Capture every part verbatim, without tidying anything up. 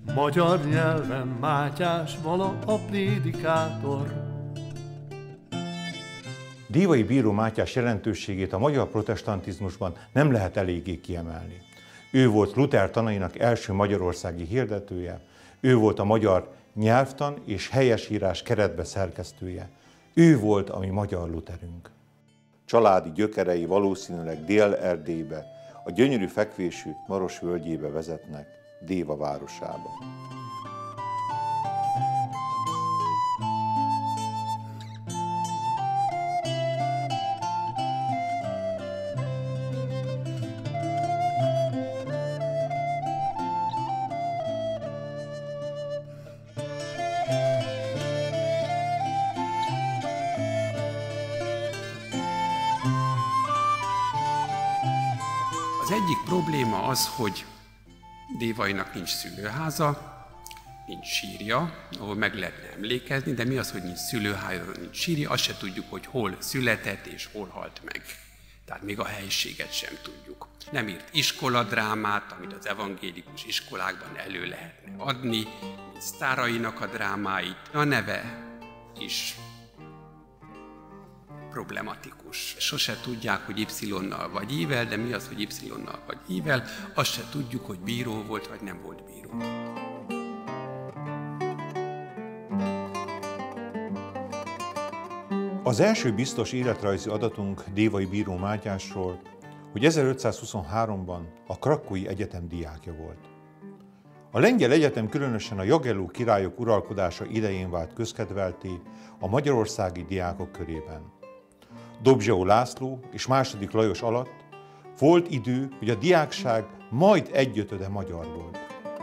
Magyar nyelven Mátyás vala a prédikátor. Dévai bíró Mátyás jelentőségét a magyar protestantizmusban nem lehet eléggé kiemelni. Ő volt Luther tanainak első magyarországi hirdetője, ő volt a magyar nyelvtan és helyesírás keretbe szerkesztője. Ő volt a mi magyar Lutherünk. Családi gyökerei valószínűleg Dél-Erdélybe, a gyönyörű fekvésű Maros völgyébe vezetnek, Déva városába. Az egyik probléma az, hogy Dévainak nincs szülőháza, nincs sírja, ahol meg lehetne emlékezni, de mi az, hogy nincs szülőháza, nincs sírja, azt se tudjuk, hogy hol született és hol halt meg. Tehát még a helységet sem tudjuk. Nem írt iskoladrámát, amit az evangélikus iskolákban elő lehetne adni, mint sztárainak a drámáit. A neve is problematikus. Sose tudják, hogy Y-nal vagy I-vel, de mi az, hogy Y-nal vagy I-vel, azt se tudjuk, hogy bíró volt, vagy nem volt bíró. Az első biztos életrajzi adatunk Dévai bíró Mátyásról, hogy ezerötszázhuszonháromban a Krakói Egyetem diákja volt. A lengyel egyetem különösen a Jagelló királyok uralkodása idején vált közkedvelté a magyarországi diákok körében. Dobzsau László és második Lajos alatt volt idő, hogy a diákság majd egyötöde magyar volt.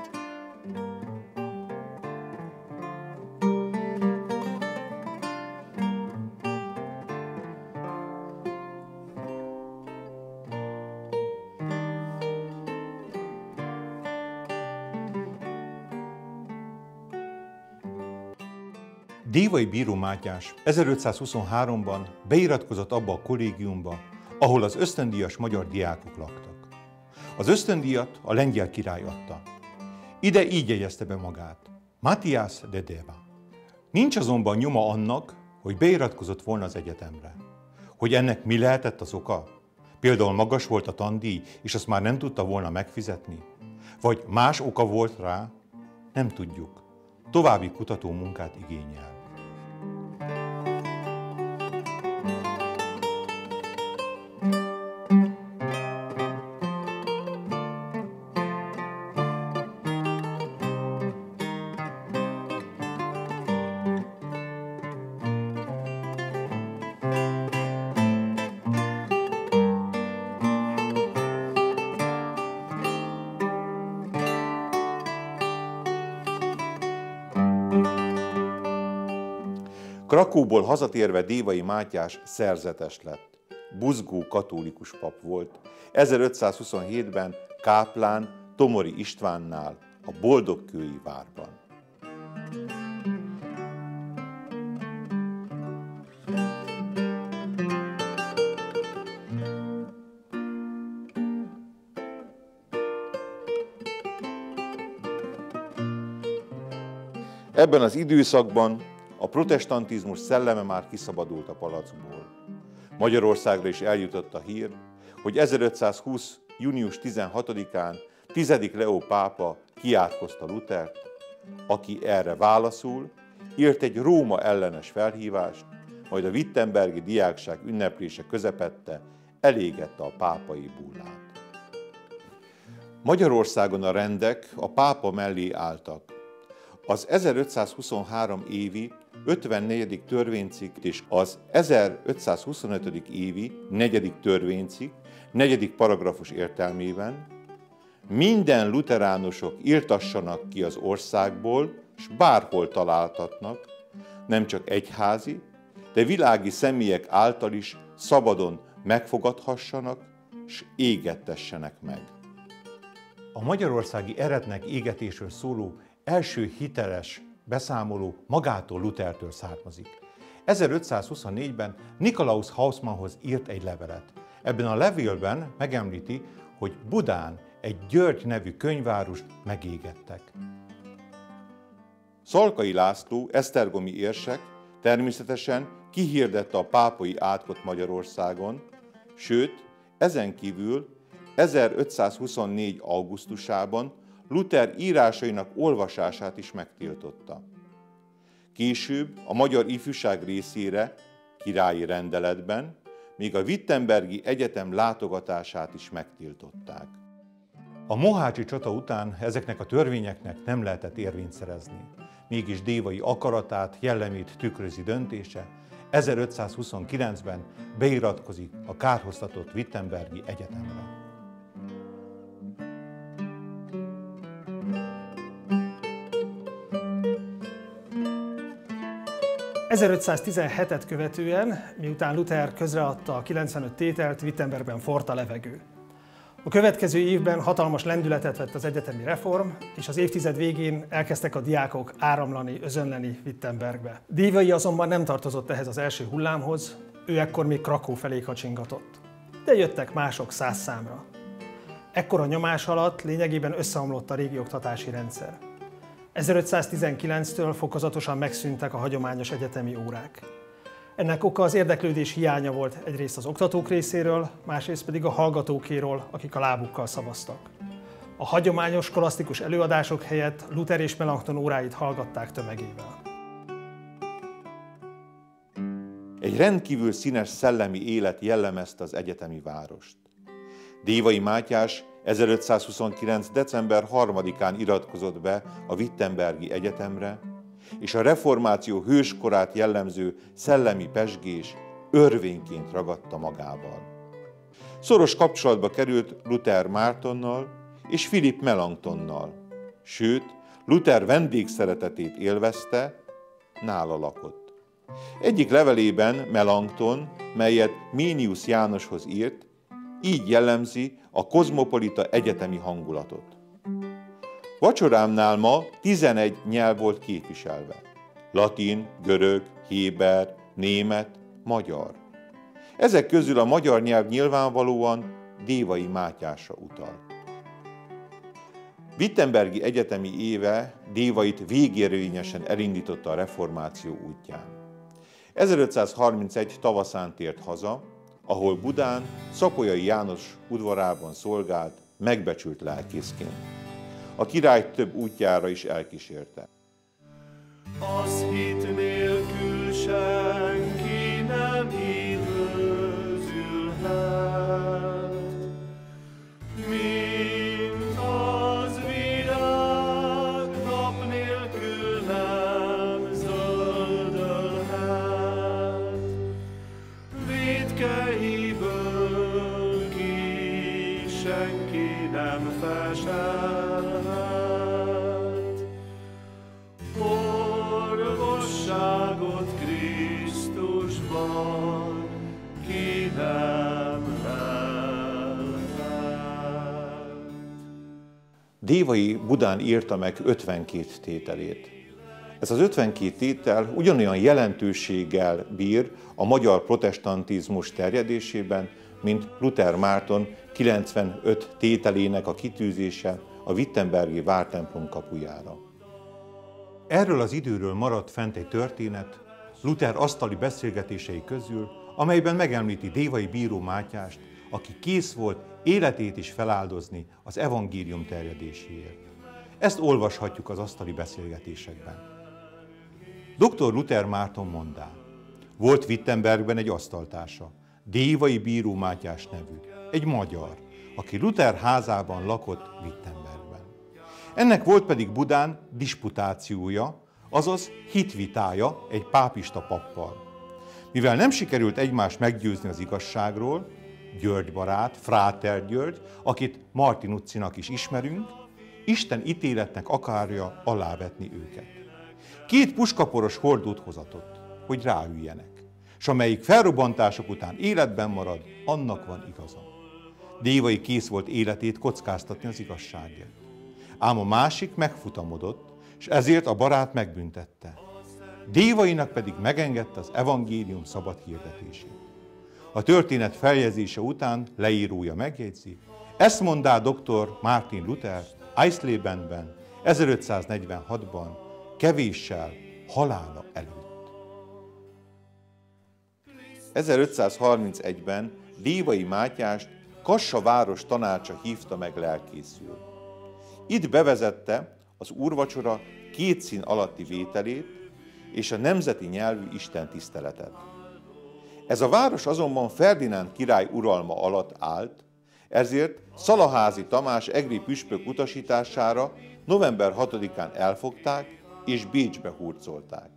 Dévai bíró Mátyás ezerötszázhuszonháromban beiratkozott abba a kollégiumba, ahol az ösztöndíjas magyar diákok laktak. Az ösztöndíjat a lengyel király adta. Ide így jegyezte be magát: Matthias de Deva. Nincs azonban nyoma annak, hogy beiratkozott volna az egyetemre. Hogy ennek mi lehetett az oka? Például magas volt a tandíj, és azt már nem tudta volna megfizetni? Vagy más oka volt rá? Nem tudjuk. További kutató munkát igényel. Krakóból hazatérve Dévai Mátyás szerzetes lett. Buzgó katolikus pap volt. ezerötszázhuszonhétben káplán Tomori Istvánnál, a Boldogkői várban. Ebben az időszakban a protestantizmus szelleme már kiszabadult a palackból. Magyarországra is eljutott a hír, hogy ezerötszázhúsz. június tizenhatodikán tizedik Leó pápa kiátkozta Luthert, aki erre válaszul írt egy Róma ellenes felhívást, majd a wittenbergi diákság ünneplése közepette elégette a pápai bullát. Magyarországon a rendek a pápa mellé álltak. Az ezerötszázhuszonhárom évi ötvennegyedik törvénycikk és az ezerötszázhuszonötödik évi negyedik törvénycikk negyedik paragrafus értelmében minden luteránusok irtassanak ki az országból, s bárhol találtatnak, nem csak egyházi, de világi személyek által is szabadon megfogadhassanak, s égettessenek meg. A magyarországi eretnek égetésről szóló első hiteles beszámoló magától Luthertől származik. ezerötszázhuszonnégyben Nikolaus Hausmannhoz írt egy levelet. Ebben a levélben megemlíti, hogy Budán egy György nevű könyvárust megégettek. Szalkai László, esztergomi érsek természetesen kihirdette a pápai átkot Magyarországon, sőt, ezen kívül ezerötszázhuszonnégy. augusztusában Luther írásainak olvasását is megtiltotta. Később a magyar ifjúság részére királyi rendeletben még a Wittenbergi Egyetem látogatását is megtiltották. A mohácsi csata után ezeknek a törvényeknek nem lehetett érvényt szerezni. Mégis Dévai akaratát, jellemét tükrözi döntése, ezerötszázhuszonkilencben beiratkozik a kárhoztatott Wittenbergi Egyetemre. ezerötszáztizenhetet követően, miután Luther közreadta a kilencvenöt tételt, Wittenbergben forrt a levegő. A következő évben hatalmas lendületet vett az egyetemi reform, és az évtized végén elkezdtek a diákok áramlani, özönleni Wittenbergbe. Dévai azonban nem tartozott ehhez az első hullámhoz, ő ekkor még Krakó felé kacsingatott. De jöttek mások száz számra. Ekkor a nyomás alatt lényegében összeomlott a régi oktatási rendszer. ezerötszáztizenkilenctől fokozatosan megszűntek a hagyományos egyetemi órák. Ennek oka az érdeklődés hiánya volt egyrészt az oktatók részéről, másrészt pedig a hallgatókéről, akik a lábukkal szavaztak. A hagyományos kolasztikus előadások helyett Luther és Melanchthon óráit hallgatták tömegével. Egy rendkívül színes szellemi élet jellemezte az egyetemi várost. Dévai Mátyás ezerötszázhuszonkilenc. december harmadikán iratkozott be a Wittenbergi Egyetemre, és a reformáció hőskorát jellemző szellemi pezsgés örvényként ragadta magával. Szoros kapcsolatba került Luther Mártonnal és Philipp Melanchthonnal, sőt, Luther vendégszeretetét élvezte, nála lakott. Egyik levelében Melanchthon, melyet Ménius Jánoshoz írt, így jellemzi a kozmopolita egyetemi hangulatot. Vacsorámnál ma tizenegy nyelv volt képviselve. Latin, görög, héber, német, magyar. Ezek közül a magyar nyelv nyilvánvalóan Dévai Mátyásra utal. Wittenbergi egyetemi éve Dévait végérvényesen elindította a reformáció útján. ezerötszázharmincegy tavaszán tért haza, ahol Budán Szapolyai János udvarában szolgált megbecsült lelkészként. A király több útjára is elkísérte. Az hit nélkül senki nem üdvözülhet, mint az virág nap nélkül nem zöldölhet. Vétkeiből ki senki nem feselhet. Orvosságot Krisztusban ki nem lelhet. Dévai Budán írta meg ötvenkét tételét. Ez az ötvenkét tétel ugyanolyan jelentőséggel bír a magyar protestantizmus terjedésében, mint Luther Márton kilencvenöt tételének a kitűzése a Wittenbergi vártemplom kapujára. Erről az időről maradt fent egy történet Luther asztali beszélgetései közül, amelyben megemlíti Dévai bíró Mátyást, aki kész volt életét is feláldozni az evangélium terjedéséért. Ezt olvashatjuk az asztali beszélgetésekben. doktor Luther Márton mondá: volt Wittenbergben egy asztaltársa, Dévai bíró Mátyás nevű, egy magyar, aki Luther házában lakott Wittenbergben. Ennek volt pedig Budán disputációja, azaz hitvitája egy pápista pappal. Mivel nem sikerült egymást meggyőzni az igazságról, György barát, Fráter György, akit Martinuccinak is ismerünk, Isten ítéletnek akarja alávetni őket. Két puskaporos hordót hozatott, hogy ráüljenek, s amelyik felrobbantások után életben marad, annak van igaza. Dévai kész volt életét kockáztatni az igazságért. Ám a másik megfutamodott, és ezért a barát megbüntette. Dévainak pedig megengedte az evangélium szabad hirdetését. A történet feljegyzése után leírója megjegyzi: ezt mondá doktor Martin Luther Eislebenben ezerötszáznegyvenhatban kevéssel halála előtt. ezerötszázharmincegyben Dévai Mátyást Kassa város tanácsa hívta meg lelkészül. Itt bevezette az úrvacsora két szín alatti vételét és a nemzeti nyelvű istentiszteletet. Ez a város azonban Ferdinánd király uralma alatt állt, ezért Szalaházi Tamás egri püspök utasítására november hatodikán elfogták és Bécsbe hurcolták.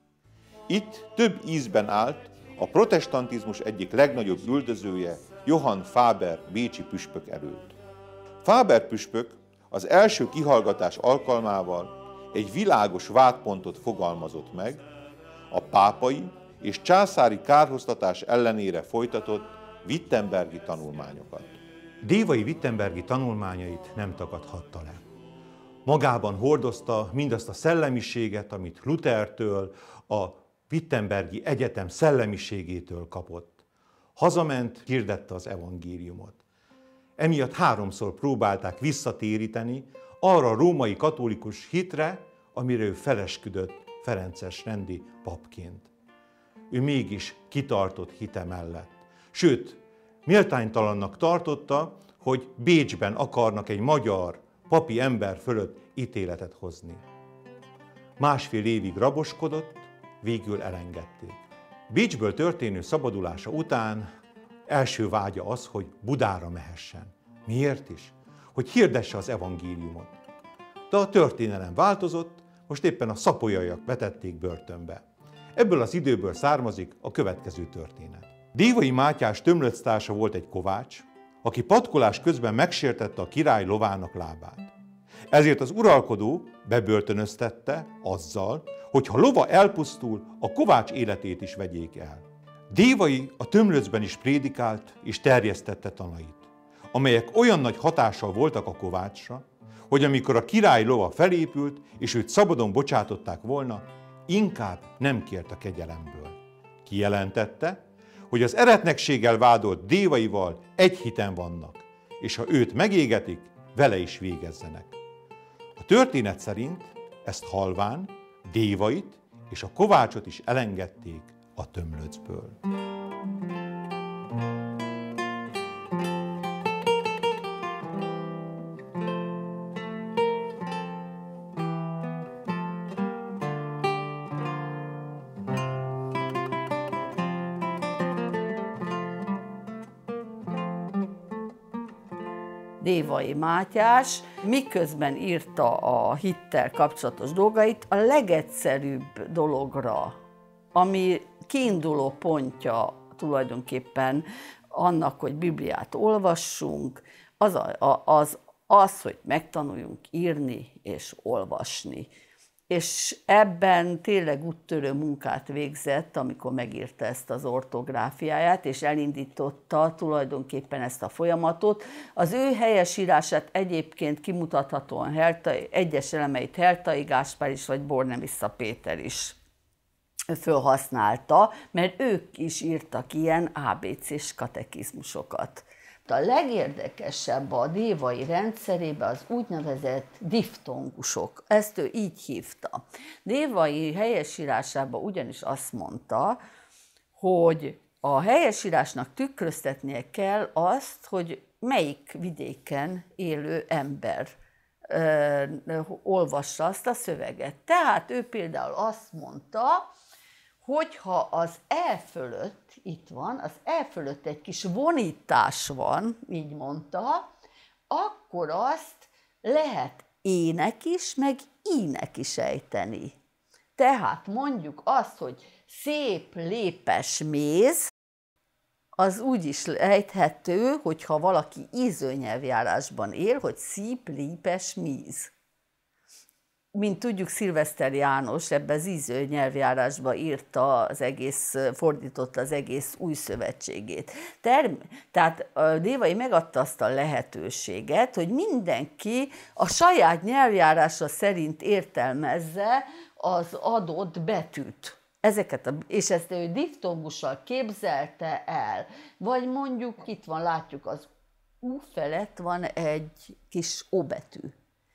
Itt több ízben állt a protestantizmus egyik legnagyobb üldözője, Johann Faber bécsi püspök előtt. Faber püspök az első kihallgatás alkalmával egy világos vádpontot fogalmazott meg, a pápai és császári kárhoztatás ellenére folytatott wittenbergi tanulmányokat. Dévai wittenbergi tanulmányait nem tagadhatta le. Magában hordozta mindazt a szellemiséget, amit Luthertől, a Wittenbergi Egyetem szellemiségétől kapott. Hazament, hirdette az evangéliumot. Emiatt háromszor próbálták visszatéríteni arra a római katolikus hitre, amire ő felesküdött ferences rendi papként. Ő mégis kitartott hite mellett. Sőt, méltánytalannak tartotta, hogy Bécsben akarnak egy magyar papi ember fölött ítéletet hozni. Másfél évig raboskodott, végül elengedték. Bécsből történő szabadulása után első vágya az, hogy Budára mehessen. Miért is? Hogy hirdesse az evangéliumot. De a történelem változott, most éppen a szapolyaiak vetették börtönbe. Ebből az időből származik a következő történet. Dévai Mátyás tömlöctársa volt egy kovács, aki patkolás közben megsértette a király lovának lábát. Ezért az uralkodó bebörtönöztette azzal, hogy ha lova elpusztul, a kovács életét is vegyék el. Dévai a tömlöcben is prédikált és terjesztette tanait, amelyek olyan nagy hatással voltak a kovácsra, hogy amikor a király lova felépült, és őt szabadon bocsátották volna, inkább nem kért a kegyelemből. Kijelentette, hogy az eretnekséggel vádolt Dévaival egy hiten vannak, és ha őt megégetik, vele is végezzenek. A történet szerint ezt halván Dévait és a kovácsot is elengedték a tömlöcből. Dévai Mátyás, miközben írta a hittel kapcsolatos dolgait, a legegyszerűbb dologra, ami kiinduló pontja tulajdonképpen annak, hogy Bibliát olvassunk, az, a, az, az, hogy megtanuljunk írni és olvasni. És ebben tényleg úttörő munkát végzett, amikor megírta ezt az ortográfiáját, és elindította tulajdonképpen ezt a folyamatot. Az ő helyesírását egyébként kimutathatóan Heltai, egyes elemeit Heltai Gáspár is, vagy Bornemisza Péter is fölhasználta, mert ők is írtak ilyen á bé cés katekizmusokat. A legérdekesebb a dévai rendszerében az úgynevezett diftongusok. Ezt ő így hívta. Dévai helyesírásában ugyanis azt mondta, hogy a helyesírásnak tükröztetnie kell azt, hogy melyik vidéken élő ember ö, olvassa azt a szöveget. Tehát ő például azt mondta, hogyha az E fölött, itt van, az E fölött egy kis vonítás van, így mondta, akkor azt lehet ének is, meg ínek is ejteni. Tehát mondjuk azt, hogy szép, lépes méz, az úgy is ejthető, hogyha valaki ízőnyelvjárásban él, hogy szép, lépes méz. Mint tudjuk, Szilveszter János ebbe az íző nyelvjárásba írta az egész, fordította az egész új szövetségét. Term- Tehát a Dévai megadta azt a lehetőséget, hogy mindenki a saját nyelvjárása szerint értelmezze az adott betűt. Ezeket a, és ezt ő diftongussal képzelte el. Vagy mondjuk itt van, látjuk, az U felett van egy kis O betű.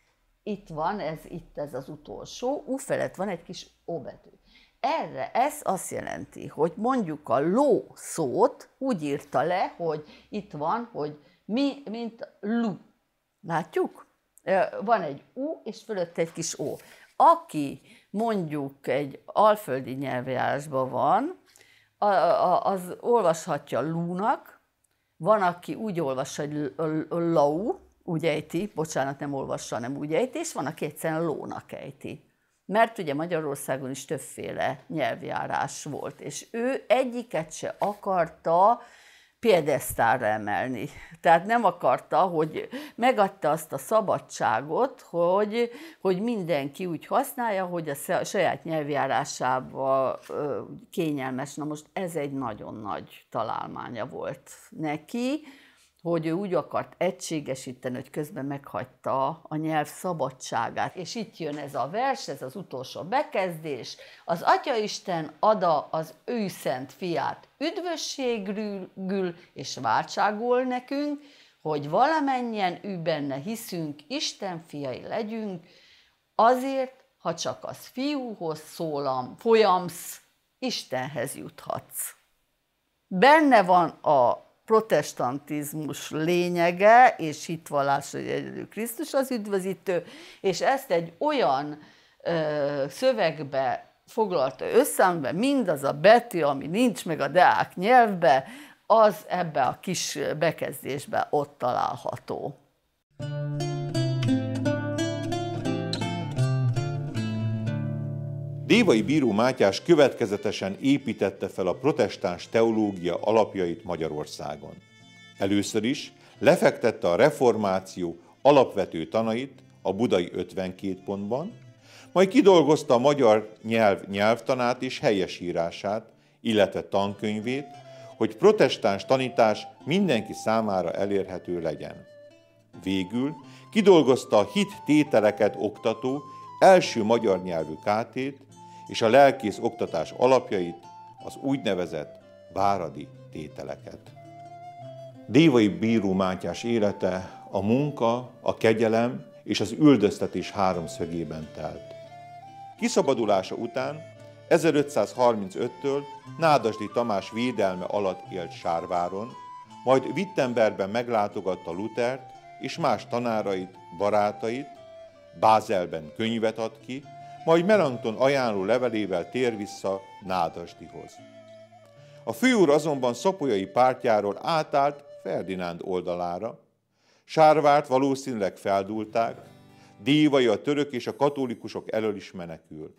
itt van, ez itt ez az utolsó, U felett van egy kis O betű. Erre ez azt jelenti, hogy mondjuk a ló szót úgy írta le, hogy itt van, hogy mi, mint lu. Látjuk? Van egy U, és fölött egy kis O. Aki mondjuk egy alföldi nyelvjárásban van, az olvashatja lúnak, van, aki úgy olvassa, hogy lau, úgy ejti, bocsánat, nem olvassa, nem úgy ejti, és van, aki egyszerűen lónak ejti. Mert ugye Magyarországon is többféle nyelvjárás volt, és ő egyiket se akarta piedesztálra emelni. Tehát nem akarta, hogy megadta azt a szabadságot, hogy, hogy mindenki úgy használja, hogy a saját nyelvjárásában kényelmes. Na most ez egy nagyon nagy találmánya volt neki, hogy ő úgy akart egységesíteni, hogy közben meghagyta a nyelv szabadságát. És itt jön ez a vers, ez az utolsó bekezdés. Az Atyaisten ada az ő szent fiát üdvösségül és váltságul nekünk, hogy valamennyien ő benne hiszünk, Isten fiai legyünk, azért, ha csak az fiúhoz szólam, folyamsz, Istenhez juthatsz. Benne van a protestantizmus lényege és hitvallás, hogy egyedül Krisztus az üdvözítő, és ezt egy olyan ö, szövegbe foglalta össze, amiben mindaz a betű, ami nincs meg a deák nyelvbe, az ebbe a kis bekezdésbe ott található. Dévai Bíró Mátyás következetesen építette fel a protestáns teológia alapjait Magyarországon. Először is lefektette a reformáció alapvető tanait a budai ötvenkét pontban, majd kidolgozta a magyar nyelv nyelvtanát és helyesírását, illetve tankönyvét, hogy protestáns tanítás mindenki számára elérhető legyen. Végül kidolgozta a hit tételeket oktató első magyar nyelvű kátét és a lelkész oktatás alapjait, az úgynevezett váradi tételeket. Dévai Bíró Mátyás élete a munka, a kegyelem és az üldöztetés háromszögében telt. Kiszabadulása után ezerötszázharmincöttől Nádasdy Tamás védelme alatt élt Sárváron, majd Wittenbergben meglátogatta Luthert és más tanárait, barátait, Bázelben könyvet ad ki, majd Melanchthon ajánló levelével tér vissza Nádasdyhoz. A főúr azonban szapolyai pártjáról átállt Ferdinánd oldalára, Sárvárt valószínűleg feldúlták, Dévai a török és a katolikusok elől is menekül.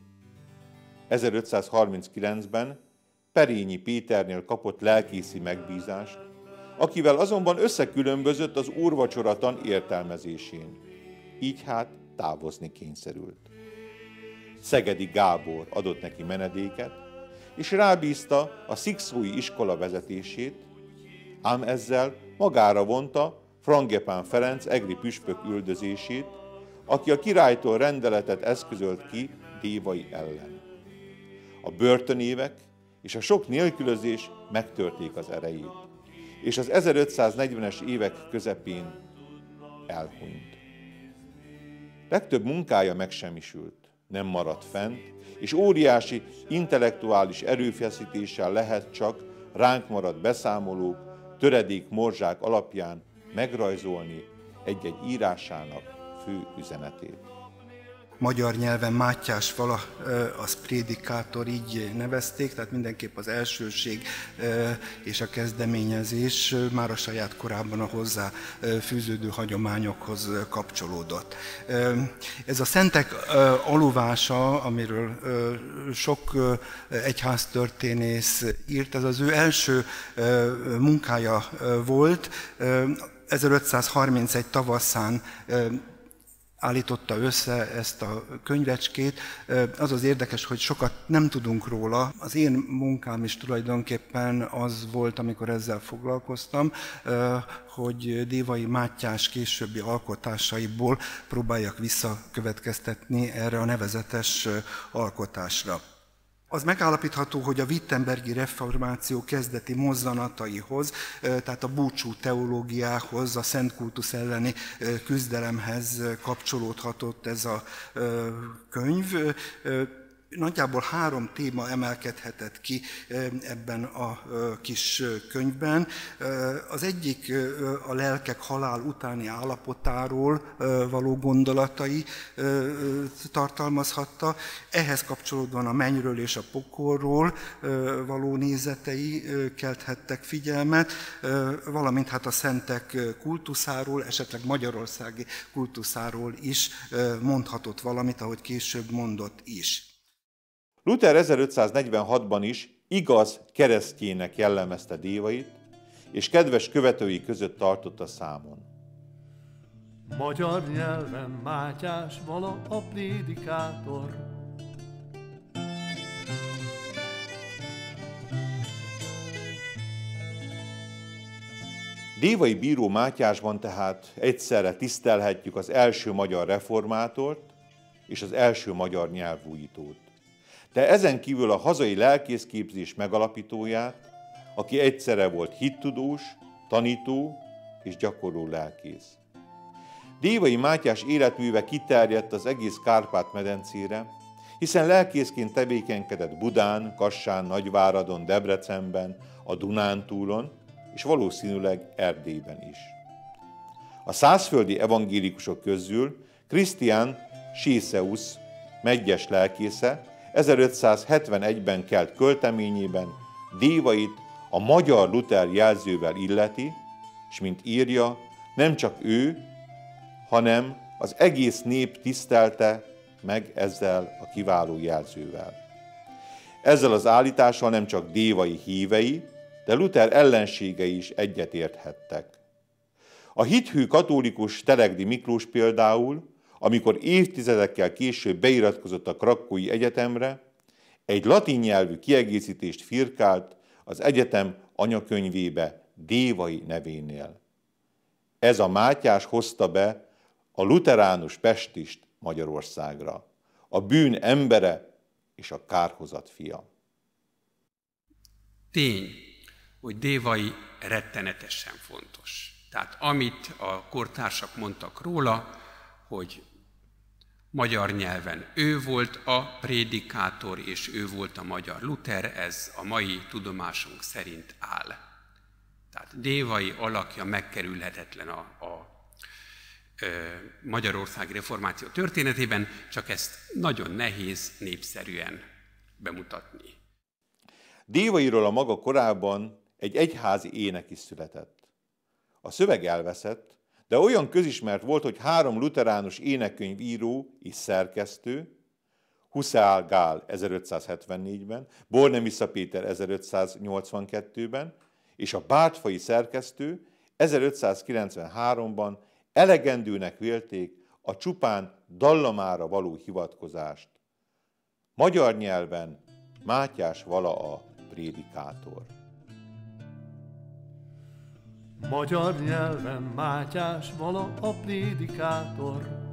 ezerötszázharminckilencben Perényi Péternél kapott lelkészi megbízást, akivel azonban összekülönbözött az úrvacsora értelmezésén. Így hát távozni kényszerült. Szegedi Gábor adott neki menedéket, és rábízta a szikszói iskola vezetését, ám ezzel magára vonta Frangepán Ferenc egri püspök üldözését, aki a királytól rendeletet eszközölt ki Dévai ellen. A börtönévek és a sok nélkülözés megtörték az erejét, és az ezerötszáznegyvenes évek közepén elhunyt. Legtöbb munkája megsemmisült, nem maradt fent, és óriási intellektuális erőfeszítéssel lehet csak ránk maradt beszámolók, töredék morzsák alapján megrajzolni egy-egy írásának fő üzenetét. Magyar nyelven Mátyás vala, az prédikátor, így nevezték, tehát mindenképp az elsőség és a kezdeményezés már a saját korában a hozzá fűződő hagyományokhoz kapcsolódott. Ez a szentek aluvása, amiről sok egyháztörténész írt, ez az ő első munkája volt. ezerötszázharmincegy tavaszán állította össze ezt a könyvecskét. Az az érdekes, hogy sokat nem tudunk róla. Az én munkám is tulajdonképpen az volt, amikor ezzel foglalkoztam, hogy Dévai Mátyás későbbi alkotásaiból próbáljak visszakövetkeztetni erre a nevezetes alkotásra. Az megállapítható, hogy a wittenbergi reformáció kezdeti mozzanataihoz, tehát a búcsú teológiához, a szent kultusz elleni küzdelemhez kapcsolódhatott ez a könyv. Nagyjából három téma emelkedhetett ki ebben a kis könyvben. Az egyik a lelkek halál utáni állapotáról való gondolatai tartalmazhatta. Ehhez kapcsolódóan a mennyről és a pokolról való nézetei kelthettek figyelmet, valamint hát a szentek kultuszáról, esetleg magyarországi kultuszáról is mondhatott valamit, ahogy később mondott is. Luther ezerötszáznegyvenhatban is igaz keresztjének jellemezte Dévait, és kedves követői között tartotta számon. Magyar nyelven Mátyás vala a prédikátor. Dévai bíró Mátyásban tehát egyszerre tisztelhetjük az első magyar reformátort és az első magyar nyelvújítót. De ezen kívül a hazai lelkészképzés megalapítóját, aki egyszerre volt hittudós, tanító és gyakorló lelkész. Dévai Mátyás életműve kiterjedt az egész Kárpát-medencére, hiszen lelkészként tevékenykedett Budán, Kassán, Nagyváradon, Debrecenben, a Dunántúlon és valószínűleg Erdélyben is. A szászföldi evangélikusok közül Krisztián Sészeusz medgyes lelkésze ezerötszázhetvenegyben kelt költeményében Dévait a magyar Luther jelzővel illeti, és mint írja, nem csak ő, hanem az egész nép tisztelte meg ezzel a kiváló jelzővel. Ezzel az állítással nem csak Dévai hívei, de Luther ellenségei is egyetérthettek. A hithű katolikus Telegdi Miklós például, amikor évtizedekkel később beiratkozott a Krakkói Egyetemre, egy latin nyelvű kiegészítést firkált az egyetem anyakönyvébe Dévai nevénél. Ez a Mátyás hozta be a luteránus pestist Magyarországra, a bűn embere és a kárhozat fia. Tény, hogy Dévai rettenetesen fontos. Tehát amit a kortársak mondtak róla, hogy magyar nyelven ő volt a prédikátor, és ő volt a magyar Luther, ez a mai tudomásunk szerint áll. Tehát Dévai alakja megkerülhetetlen a, a, a Magyarországi reformáció történetében, csak ezt nagyon nehéz népszerűen bemutatni. Dévairól a maga korában egy egyházi ének is született. A szöveg elveszett, de olyan közismert volt, hogy három luteránus énekkönyvíró és szerkesztő, Husseál Gál ezerötszázhetvennégyben, Bornemisza Péter ezerötszáznyolcvankettőben és a bártfai szerkesztő ezerötszázkilencvenháromban elegendőnek vélték a csupán dallamára való hivatkozást. Magyar nyelven Mátyás vala a prédikátor. Magyar nyelven Mátyás vala a prédikátor.